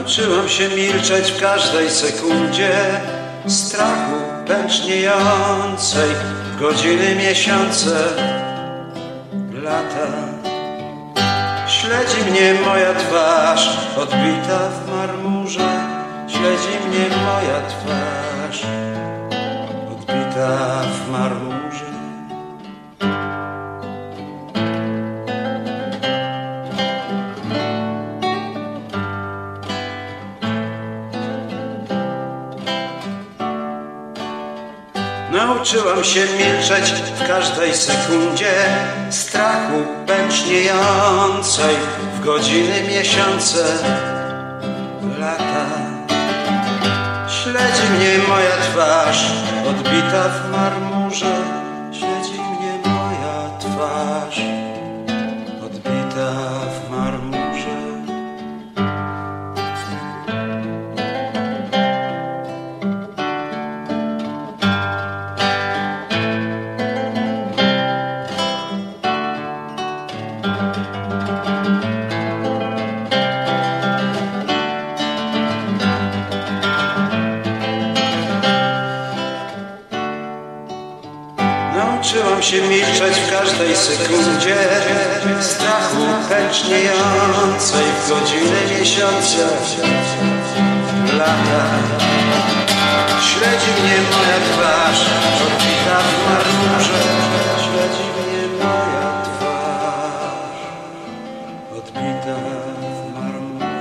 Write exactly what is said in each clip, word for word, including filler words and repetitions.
Nauczyłam się milczeć w każdej sekundzie strachu pęczniejącej, godziny, miesiące, lata. Śledzi mnie moja twarz odbita w marmurze, śledzi mnie moja twarz odbita w marmurze. Nauczyłam się milczeć w każdej sekundzie strachu pęczniejącej, w godziny, miesiące, lata. Śledzi mnie moja twarz odbita w marmurze, śledzi mnie moja twarz odbita w marmurze. Nauczyłam się milczeć w każdej sekundzie strachu pęczniejącej, w godziny, miesiące, lata. Śledzi mnie moja twarz odbita w marmurze, śledzi mnie moja twarz odbita w marmurze.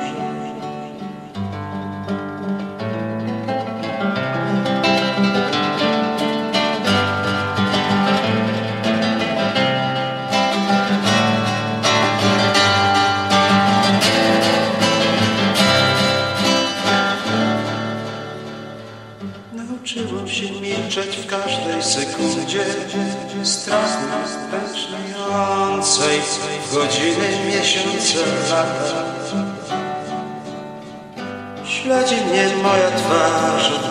Nauczyłam się milczeć w każdej sekundzie strachu pęczniejącej, w godziny, miesiące, lata. Śledzi mnie moja twarz